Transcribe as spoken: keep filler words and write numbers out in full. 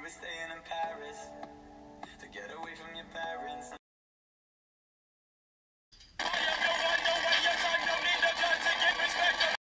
staying in Paris to get away from your parents.